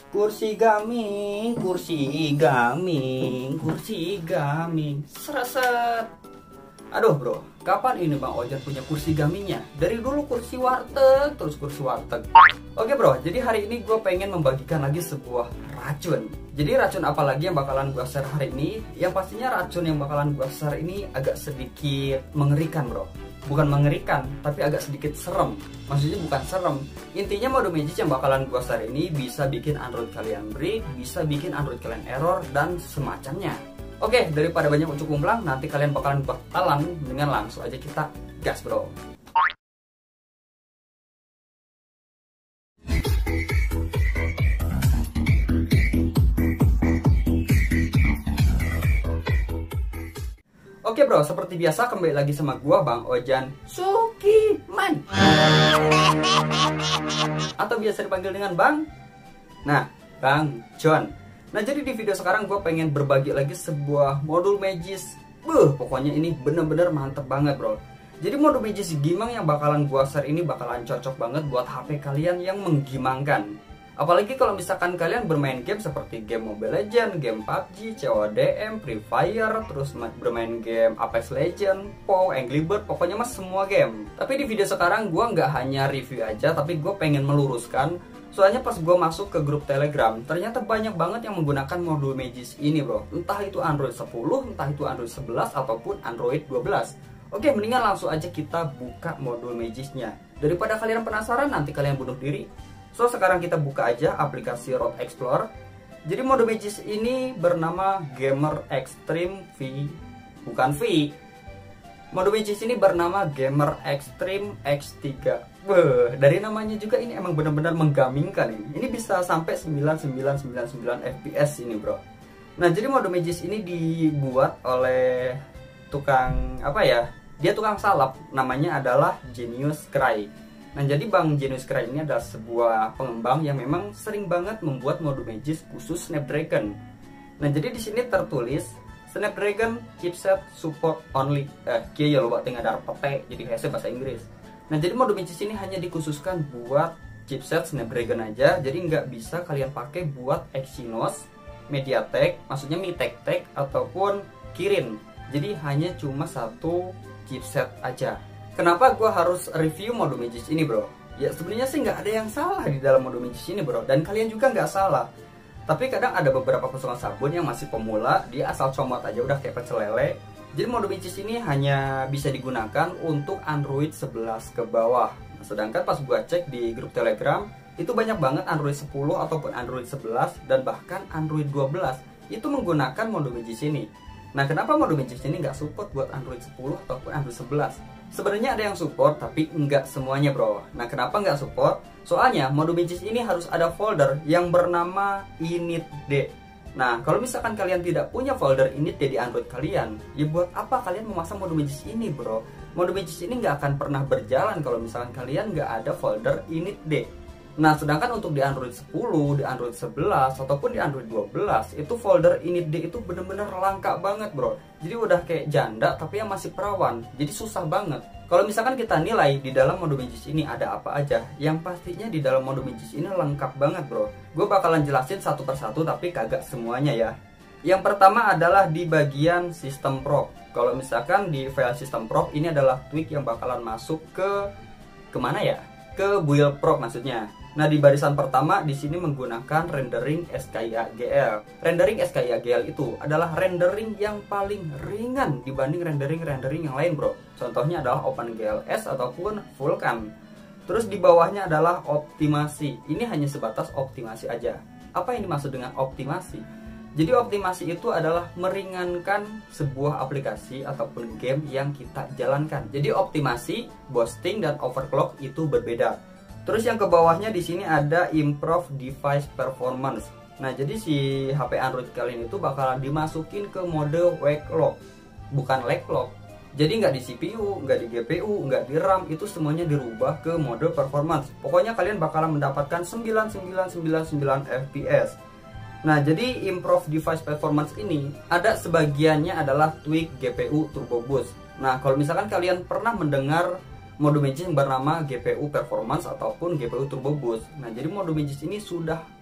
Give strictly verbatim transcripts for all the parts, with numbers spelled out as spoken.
Kursi gaming, kursi gaming, kursi gaming. Seret. Aduh bro, kapan ini Bang Ojan punya kursi gamingnya? Dari dulu kursi warteg, terus kursi warteg. Oke bro, jadi hari ini gue pengen membagikan lagi sebuah racun. Jadi racun apa lagi yang bakalan gue share hari ini? Yang pastinya racun yang bakalan gue share ini agak sedikit mengerikan bro. Bukan mengerikan, tapi agak sedikit serem. Maksudnya bukan serem. Intinya mode magic yang bakalan gue share ini bisa bikin Android kalian break, bisa bikin Android kalian error, dan semacamnya. Oke, daripada banyak ucuk umblang, nanti kalian bakalan bakalan dengan langsung aja kita gas bro. Oke bro, seperti biasa kembali lagi sama gua Bang Ojan Sukiman, atau biasa dipanggil dengan Bang Nah, Bang John. Nah jadi di video sekarang gue pengen berbagi lagi sebuah modul Magis. Buh, pokoknya ini bener-bener mantep banget bro. Jadi modul Magis Gimang yang bakalan gue share ini bakalan cocok banget buat H P kalian yang menggimangkan. Apalagi kalau misalkan kalian bermain game seperti game Mobile Legends, game P U B G, C O D M, Free Fire, terus bermain game Apex Legends, P O W, Angry Bird, pokoknya mas semua game. Tapi di video sekarang gue nggak hanya review aja, tapi gue pengen meluruskan. Soalnya pas gue masuk ke grup Telegram, ternyata banyak banget yang menggunakan modul Magis ini bro. Entah itu Android sepuluh, entah itu Android sebelas, ataupun Android dua belas. Oke, mendingan langsung aja kita buka modul Magisnya. Daripada kalian penasaran, nanti kalian bunuh diri. So, sekarang kita buka aja aplikasi Road Explorer. Jadi modul Magis ini bernama Gamer Extreme V. Bukan V. Modul Magis ini bernama Gamer Extreme X tiga. Beuh, dari namanya juga ini emang benar-benar menggamingkan ini. Ini bisa sampai sembilan sembilan sembilan sembilan F P S ini, bro. Nah, jadi modul Magis ini dibuat oleh tukang apa ya? Dia tukang salap, namanya adalah Genius Cry. Nah, jadi Bang Genius Cry ini adalah sebuah pengembang yang memang sering banget membuat modul Magis khusus Snapdragon. Nah, jadi di sini tertulis Snapdragon chipset support only. Eh, kia ya lo buat tinggal ada pete, jadi kayak bahasa Inggris. Nah, jadi modul Magis ini hanya dikhususkan buat chipset Snapdragon aja. Jadi nggak bisa kalian pakai buat Exynos, MediaTek, maksudnya Mi Tek-Tek ataupun Kirin. Jadi hanya cuma satu chipset aja. Kenapa gue harus review modul Magis ini bro? Ya sebenarnya sih nggak ada yang salah di dalam modul Magis ini bro. Dan kalian juga nggak salah. Tapi kadang ada beberapa personal sabun yang masih pemula, dia asal comot aja udah kayak pecel lele. Jadi modul Magis ini hanya bisa digunakan untuk Android sebelas ke bawah. Nah, sedangkan pas gua cek di grup Telegram, itu banyak banget Android sepuluh ataupun Android sebelas dan bahkan Android dua belas itu menggunakan modul Magis ini. Nah, kenapa modul Magis ini nggak support buat Android sepuluh ataupun Android sebelas? Sebenarnya ada yang support, tapi nggak semuanya bro. Nah, kenapa nggak support? Soalnya modul Magis ini harus ada folder yang bernama initd. Nah, kalau misalkan kalian tidak punya folder initd di Android kalian, ya buat apa kalian memasang modul Magis ini bro? Modul Magis ini nggak akan pernah berjalan kalau misalkan kalian nggak ada folder initd. Nah, sedangkan untuk di Android sepuluh, di Android sebelas, ataupun di Android dua belas, itu folder initd itu bener-bener langka banget bro. Jadi udah kayak janda tapi yang masih perawan, jadi susah banget. Kalau misalkan kita nilai di dalam modul Magis ini ada apa aja, yang pastinya di dalam modul Magis ini lengkap banget bro. Gue bakalan jelasin satu persatu tapi kagak semuanya ya. Yang pertama adalah di bagian sistem prop. Kalau misalkan di file sistem prop, ini adalah tweak yang bakalan masuk ke kemana ya? Ke build prop maksudnya. Nah, di barisan pertama di sini menggunakan rendering skigl. Rendering skigl itu adalah rendering yang paling ringan dibanding rendering-rendering yang lain, bro. Contohnya adalah OpenGLS ataupun Vulkan. Terus di bawahnya adalah optimasi. Ini hanya sebatas optimasi aja. Apa yang dimaksud dengan optimasi? Jadi optimasi itu adalah meringankan sebuah aplikasi ataupun game yang kita jalankan. Jadi optimasi, boosting, dan overclock itu berbeda. Terus yang ke bawahnya di sini ada improve device performance. Nah, jadi si H P Android kalian itu bakalan dimasukin ke mode wake lock, bukan lag lock. Jadi nggak di C P U, nggak di G P U, nggak di RAM, itu semuanya dirubah ke mode performance. Pokoknya kalian bakalan mendapatkan sembilan sembilan sembilan sembilan F P S. Nah, jadi improve device performance ini ada sebagiannya adalah tweak G P U turbo boost. Nah, kalau misalkan kalian pernah mendengar modul Magis yang bernama G P U Performance ataupun G P U Turbo Boost. Nah, jadi modul Magis ini sudah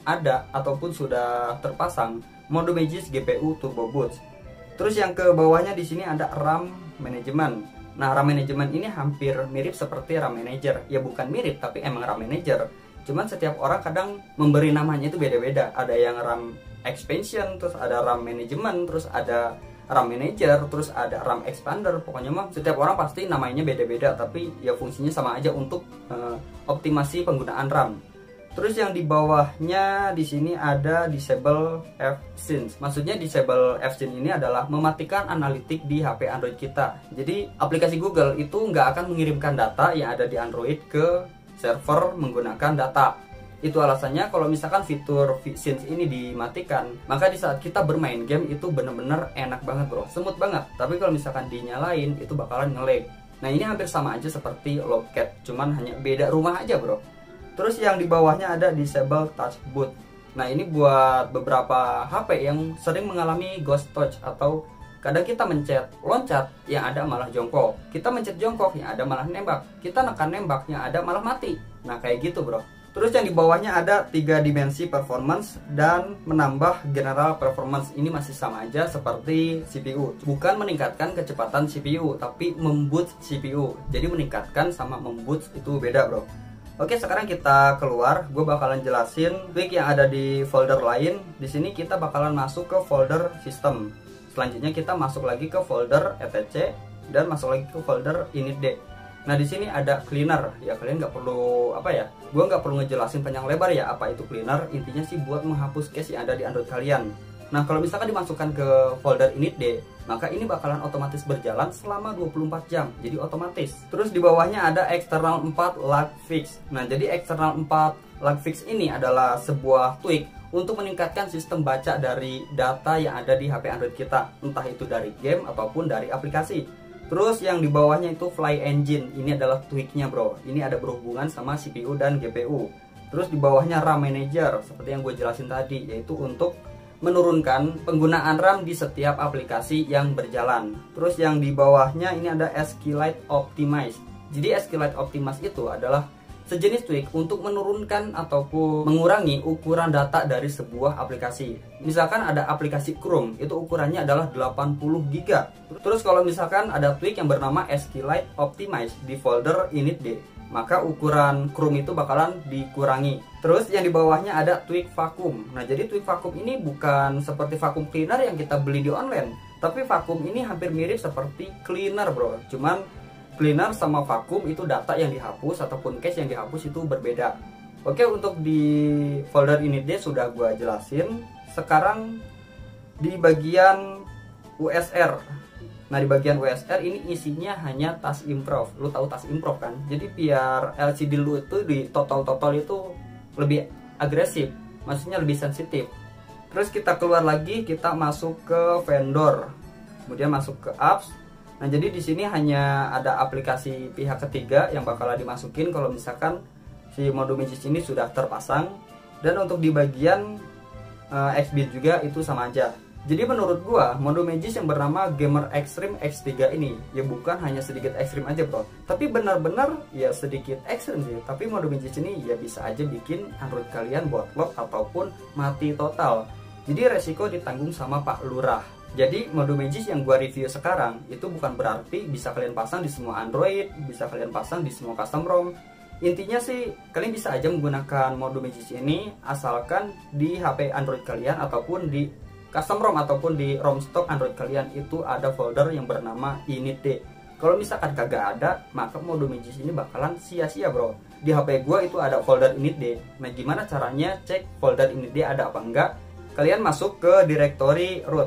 ada ataupun sudah terpasang mode Magis G P U Turbo Boost. Terus yang ke bawahnya di sini ada RAM Management. Nah, RAM Management ini hampir mirip seperti RAM Manager. Ya bukan mirip, tapi emang RAM Manager. Cuman setiap orang kadang memberi namanya itu beda-beda. Ada yang RAM Expansion, terus ada RAM Management, terus ada RAM Manager, terus ada RAM Expander. Pokoknya mah setiap orang pasti namanya beda-beda, tapi ya fungsinya sama aja untuk uh, optimasi penggunaan RAM. Terus yang di bawahnya di sini ada disable F-Sync. Maksudnya disable F-Sync ini adalah mematikan analitik di H P Android kita. Jadi aplikasi Google itu nggak akan mengirimkan data yang ada di Android ke server menggunakan data. Itu alasannya kalau misalkan fitur Sync ini dimatikan, maka di saat kita bermain game itu bener-bener enak banget bro, smooth banget. Tapi kalau misalkan dinyalain itu bakalan nge-lag. Nah ini hampir sama aja seperti Logcat, cuman hanya beda rumah aja bro. Terus yang di bawahnya ada disable touch boot. Nah ini buat beberapa H P yang sering mengalami ghost touch, atau kadang kita mencet loncat yang ada malah jongkok, kita mencet jongkok yang ada malah nembak, kita nekan nembak yang ada malah mati. Nah kayak gitu bro. Terus yang di bawahnya ada tiga dimensi performance dan menambah general performance. Ini masih sama aja seperti C P U. Bukan meningkatkan kecepatan C P U, tapi memboost C P U. Jadi meningkatkan sama memboost itu beda bro. Oke, sekarang kita keluar. Gue bakalan jelasin tweak yang ada di folder lain. Di sini kita bakalan masuk ke folder sistem. Selanjutnya kita masuk lagi ke folder E T C dan masuk lagi ke folder initd. Nah di sini ada cleaner, ya kalian nggak perlu apa ya, gue nggak perlu ngejelasin panjang lebar ya apa itu cleaner. Intinya sih buat menghapus cache yang ada di Android kalian. Nah kalau misalkan dimasukkan ke folder initd, maka ini bakalan otomatis berjalan selama dua puluh empat jam, jadi otomatis. Terus di bawahnya ada external empat log fix. Nah jadi external empat log fix ini adalah sebuah tweak untuk meningkatkan sistem baca dari data yang ada di H P Android kita, entah itu dari game ataupun dari aplikasi. Terus yang di bawahnya itu Fly Engine, ini adalah tweaknya bro. Ini ada berhubungan sama C P U dan G P U. Terus di bawahnya RAM Manager, seperti yang gue jelasin tadi, yaitu untuk menurunkan penggunaan RAM di setiap aplikasi yang berjalan. Terus yang di bawahnya ini ada SQLite Optimize. Jadi SQLite Optimize itu adalah sejenis tweak untuk menurunkan ataupun mengurangi ukuran data dari sebuah aplikasi. Misalkan ada aplikasi Chrome, itu ukurannya adalah delapan puluh giga. Terus kalau misalkan ada tweak yang bernama SQLite Optimize di folder initd, maka ukuran Chrome itu bakalan dikurangi. Terus yang di bawahnya ada tweak vacuum. Nah jadi tweak vacuum ini bukan seperti vacuum cleaner yang kita beli di online, tapi vacuum ini hampir mirip seperti cleaner bro. Cuman cleaner sama vacuum itu data yang dihapus ataupun cache yang dihapus itu berbeda. Oke, untuk di folder initd sudah gua jelasin. Sekarang di bagian U S R. Nah di bagian U S R ini isinya hanya task improve. Lu tahu task improve kan? Jadi biar L C D lu itu di total-total itu lebih agresif, maksudnya lebih sensitif. Terus kita keluar lagi, kita masuk ke vendor, kemudian masuk ke apps. Nah jadi di sini hanya ada aplikasi pihak ketiga yang bakalan dimasukin kalau misalkan si mode Magis ini sudah terpasang. Dan untuk di bagian uh, Xbit juga itu sama aja. Jadi menurut gua mode Magis yang bernama Gamer Extreme X tiga ini ya bukan hanya sedikit ekstrim aja bro, tapi benar-benar ya sedikit ekstrim sih. Tapi mode Magis ini ya bisa aja bikin Android kalian buat lock ataupun mati total. Jadi resiko ditanggung sama Pak Lurah. Jadi mode Magis yang gua review sekarang itu bukan berarti bisa kalian pasang di semua Android, bisa kalian pasang di semua custom ROM. Intinya sih kalian bisa aja menggunakan mode Magis ini asalkan di H P Android kalian ataupun di custom ROM ataupun di ROM stock Android kalian itu ada folder yang bernama initd. Kalau misalkan kagak ada, maka mode Magis ini bakalan sia-sia bro. Di H P gua itu ada folder initd. Nah gimana caranya cek folder initd ada apa enggak? Kalian masuk ke directory root.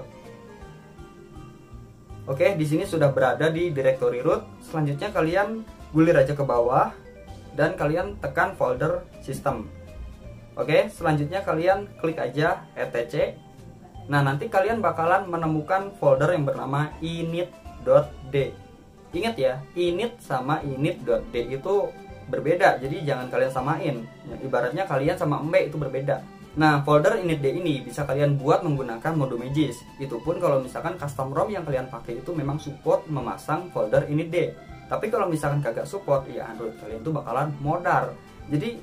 Oke, di sini sudah berada di directory root. Selanjutnya kalian gulir aja ke bawah dan kalian tekan folder system. Oke, selanjutnya kalian klik aja E T C. Nah, nanti kalian bakalan menemukan folder yang bernama init.d. Ingat ya, init sama init.d itu berbeda. Jadi jangan kalian samain. Ya, ibaratnya kalian sama embe itu berbeda. Nah, folder initd ini bisa kalian buat menggunakan mode Magis. Itu pun kalau misalkan custom ROM yang kalian pakai itu memang support memasang folder initd. Tapi kalau misalkan kagak support, ya Android kalian itu bakalan modar. Jadi intinya sih kalian bisa aja menggunakan folder initd. Tapi kalau misalkan kalian pakai custom ROM yang kalian pakai itu memang support memasang folder initd. Tapi kalau misalkan kagak support, ya Android kalian itu bakalan modar. Jadi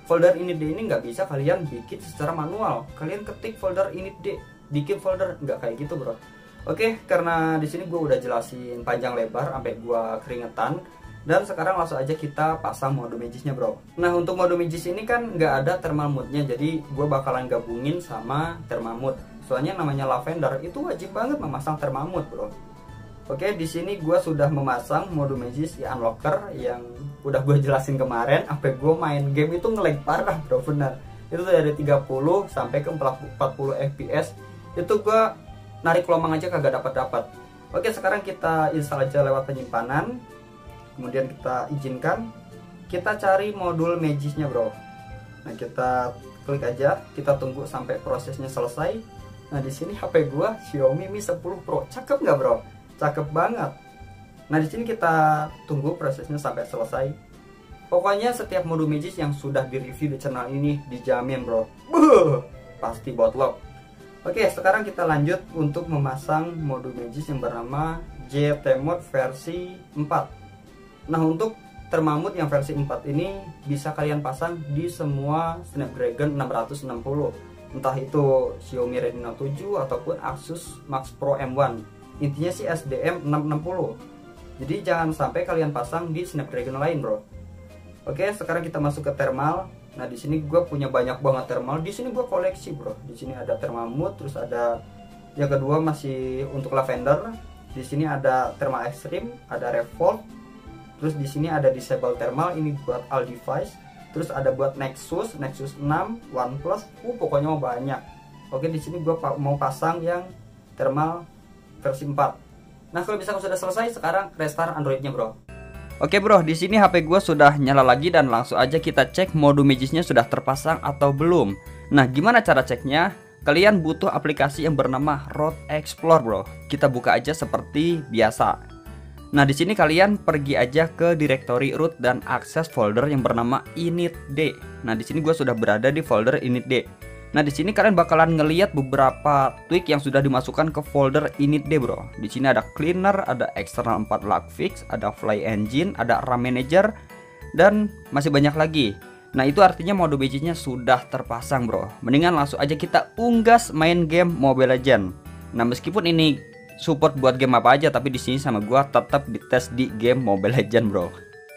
folder init D ini nggak bisa kalian bikin secara manual. Kalian ketik folder init D, bikin folder, nggak kayak gitu bro. Oke, karena di sini gue udah jelasin panjang lebar sampai gue keringetan, dan sekarang langsung aja kita pasang mode magisnya bro. Nah untuk mode magis ini kan nggak ada thermal mode-nya, jadi gue bakalan gabungin sama thermal mode. Soalnya namanya lavender itu wajib banget memasang thermal mode bro. Oke, di sini gue sudah memasang mode magis di unlocker yang udah gue jelasin kemarin. Sampai gue main game itu nge-lag parah bro, bener. Itu dari tiga puluh sampai ke empat puluh F P S. Itu gue narik lomang aja kagak dapat-dapat. Oke, sekarang kita install aja lewat penyimpanan. Kemudian kita izinkan. Kita cari modul magisnya bro. Nah, kita klik aja, kita tunggu sampai prosesnya selesai. Nah, di sini H P gue Xiaomi Mi sepuluh Pro. Cakep nggak bro? Cakep banget. Nah di sini kita tunggu prosesnya sampai selesai. Pokoknya setiap mode magis yang sudah direview di channel ini dijamin bro, Buh, pasti botlok. Oke, sekarang kita lanjut untuk memasang mode magis yang bernama J T Mode versi empat. Nah untuk thermal mode yang versi empat ini bisa kalian pasang di semua Snapdragon enam ratus enam puluh, entah itu Xiaomi Redmi Note tujuh ataupun Asus Max Pro M satu. Intinya sih S D M enam enam nol. Jadi jangan sampai kalian pasang di Snapdragon lain bro. Oke, sekarang kita masuk ke thermal. Nah di sini gue punya banyak banget thermal. Di sini gue koleksi bro. Di sini ada thermal mode, terus ada yang kedua masih untuk lavender. Di sini ada thermal extreme, ada revolt. Terus di sini ada disable thermal, ini buat all device. Terus ada buat Nexus, Nexus enam, OnePlus. Uh pokoknya mau banyak. Oke, di sini gue mau pasang yang thermal versi empat. Nah kalau misalkan sudah selesai, sekarang restart Androidnya bro. Oke bro, di sini H P gue sudah nyala lagi dan langsung aja kita cek mode magisnya sudah terpasang atau belum. Nah gimana cara ceknya? Kalian butuh aplikasi yang bernama Root Explorer bro. Kita buka aja seperti biasa. Nah di sini kalian pergi aja ke direktori root dan akses folder yang bernama initd. Nah di sini gue sudah berada di folder initd. Nah di sini kalian bakalan ngelihat beberapa tweak yang sudah dimasukkan ke folder initd bro. Di sini ada cleaner, ada external empat log fix, ada fly engine, ada RAM manager, dan masih banyak lagi. Nah itu artinya mode magisnya sudah terpasang bro. Mendingan langsung aja kita unggas main game Mobile Legends. Nah meskipun ini support buat game apa aja, tapi di sini sama gua tetap dites di game Mobile Legends bro.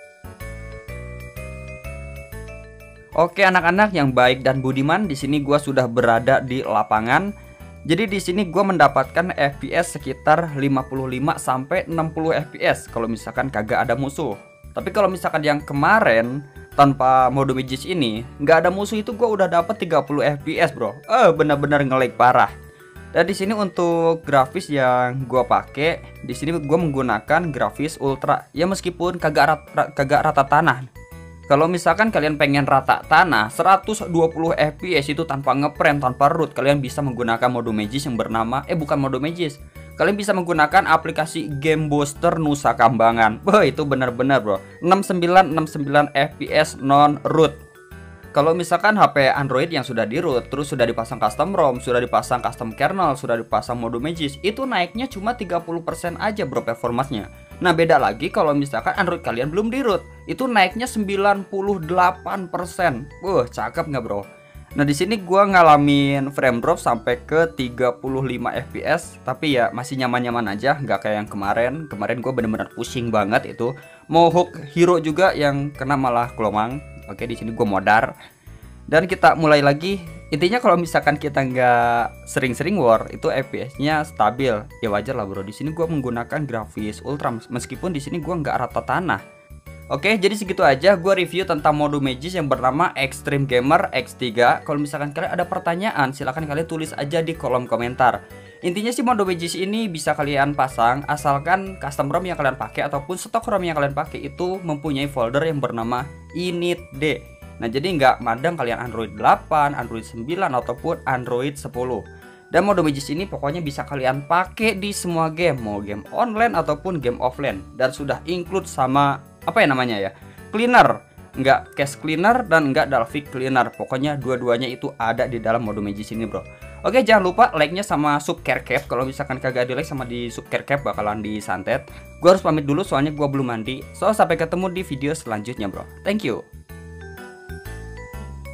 Oke anak-anak yang baik dan budiman, di sini gua sudah berada di lapangan. Jadi di sini gua mendapatkan F P S sekitar lima puluh lima sampai enam puluh F P S kalau misalkan kagak ada musuh. Tapi kalau misalkan yang kemarin tanpa mode magis ini nggak ada musuh, itu gua udah dapat tiga puluh F P S bro. Eh benar-benar nge-lag parah. Dan di sini untuk grafis yang gua pakai, di sini gua menggunakan grafis ultra. Ya meskipun kagak rata, kagak rata tanah. Kalau misalkan kalian pengen rata tanah seratus dua puluh F P S itu tanpa ngeprem, tanpa root, kalian bisa menggunakan mode magis yang bernama eh bukan mode magis. Kalian bisa menggunakan aplikasi Game Booster Nusa Kambangan. Wah, itu benar-benar, bro. enam puluh sembilan enam puluh sembilan F P S non root. Kalau misalkan H P Android yang sudah di root, terus sudah dipasang custom ROM, sudah dipasang custom kernel, sudah dipasang mode magis, itu naiknya cuma tiga puluh persen aja bro performanya. Nah beda lagi kalau misalkan Android kalian belum di root, itu naiknya sembilan puluh delapan persen. Wah, cakep nggak bro? Nah di sini gua ngalamin frame drop sampai ke tiga puluh lima F P S, tapi ya masih nyaman-nyaman aja, nggak kayak yang kemarin. Kemarin gua bener-bener pusing banget itu. Mau hook hero juga yang kena malah kelomang. Oke, di sini gua modar. Dan kita mulai lagi. Intinya kalau misalkan kita nggak sering-sering war, itu F P S-nya stabil. Ya wajar lah bro. Di sini gua menggunakan grafis ultra, meskipun di sini gua nggak rata tanah. Oke, jadi segitu aja gue review tentang mode magis yang bernama Extreme Gamer X tiga. Kalau misalkan kalian ada pertanyaan, silahkan kalian tulis aja di kolom komentar. Intinya sih mode magis ini bisa kalian pasang asalkan custom ROM yang kalian pakai ataupun stok ROM yang kalian pakai itu mempunyai folder yang bernama initd. Nah, jadi nggak madang kalian Android delapan, Android sembilan ataupun Android sepuluh. Dan mode magis ini pokoknya bisa kalian pakai di semua game, mau game online ataupun game offline, dan sudah include sama apa ya namanya ya, cleaner, nggak cache cleaner dan nggak Dalvik cleaner. Pokoknya dua-duanya itu ada di dalam mode magis ini bro. Oke, jangan lupa like-nya sama sub care cap. Kalau misalkan kagak di like sama di sub care cap bakalan disantet. Gue harus pamit dulu soalnya gue belum mandi. So sampai ketemu di video selanjutnya bro. Thank you.